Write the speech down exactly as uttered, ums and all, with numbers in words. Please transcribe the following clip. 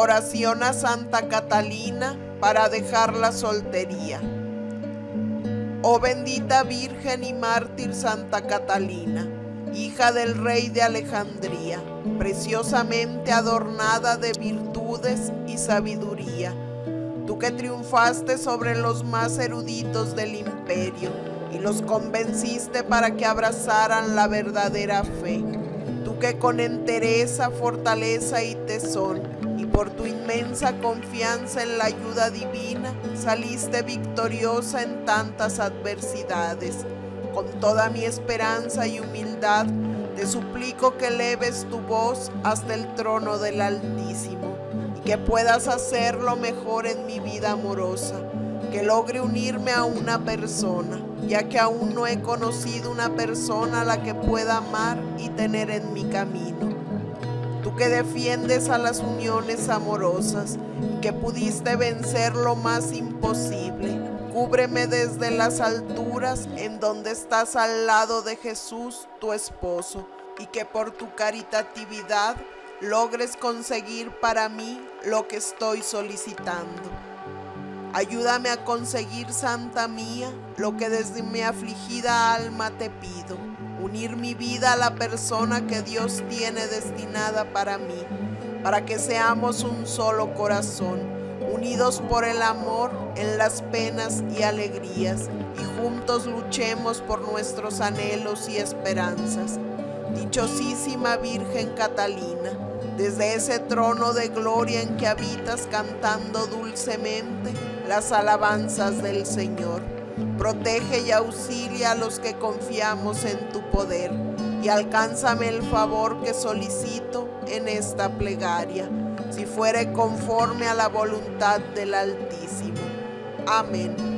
Oración a Santa Catalina para dejar la soltería. Oh bendita Virgen y mártir Santa Catalina, hija del rey de Alejandría, preciosamente adornada de virtudes y sabiduría, tú que triunfaste sobre los más eruditos del imperio y los convenciste para que abrazaran la verdadera fe, tú que con entereza, fortaleza y tesón, y por tu inmensa confianza en la ayuda divina, saliste victoriosa en tantas adversidades. Con toda mi esperanza y humildad, te suplico que eleves tu voz hasta el trono del Altísimo, y que puedas hacerlo mejor en mi vida amorosa, que logre unirme a una persona, ya que aún no he conocido una persona a la que pueda amar y tener en mi camino. Tú que defiendes a las uniones amorosas y que pudiste vencer lo más imposible, cúbreme desde las alturas en donde estás al lado de Jesús, tu esposo, y que por tu caritatividad logres conseguir para mí lo que estoy solicitando. Ayúdame a conseguir, Santa mía, lo que desde mi afligida alma te pido, unir mi vida a la persona que Dios tiene destinada para mí, para que seamos un solo corazón, unidos por el amor en las penas y alegrías, y juntos luchemos por nuestros anhelos y esperanzas. Dichosísima Virgen Catalina, desde ese trono de gloria en que habitas cantando dulcemente las alabanzas del Señor, protege y auxilia a los que confiamos en tu poder, y alcánzame el favor que solicito en esta plegaria, si fuere conforme a la voluntad del Altísimo. Amén.